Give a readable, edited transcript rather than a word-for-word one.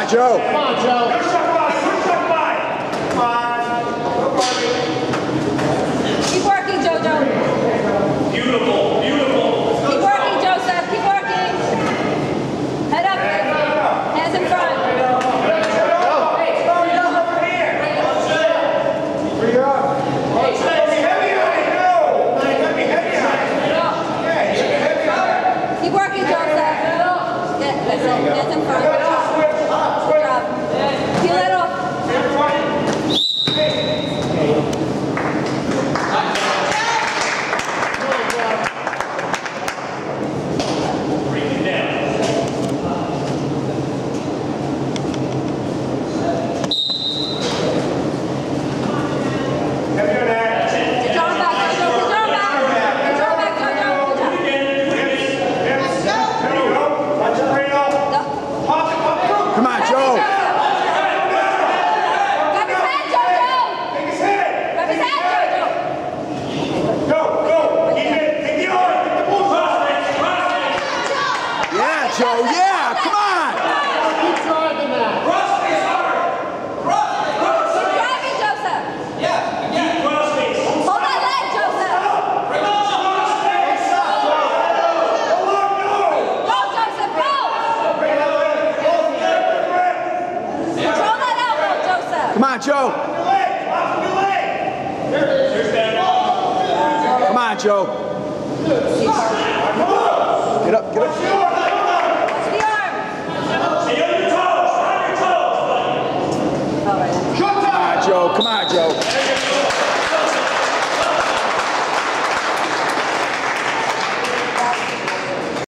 on, Joe. Come on, Joe. Good shot by. Good shot by. Come on. Keep working, Jojo. Beautiful. Beautiful. Keep working, Joseph. Keep working. Head up. Hands in front. Keep working, Joseph. Yeah, that's it. Hands in front. Good job. Peel it off. Bring it down. Heavy on that. Good job back, Jojo. Good job back. Good job back, Jojo. Good job. There you go. Watch your brain off. Pop it, pop it. Come on, Joe. Grab his head, Jojo. Take his head. Grab his head, Jojo. Go, go. Keep it. Take the arm. Get the bull. Yeah, Joe. Yeah, come on. Keep driving that. Keep driving, Joseph. Keep cross face. Hold that leg, Joseph. Go, Joseph, go. Control that elbow, Joseph. Come on, Joe. Come on, Joe. Get up, get up. Watch the arm. Stay on your toes. On your toes, buddy. All right. Come on, Joe. Come on, Joe.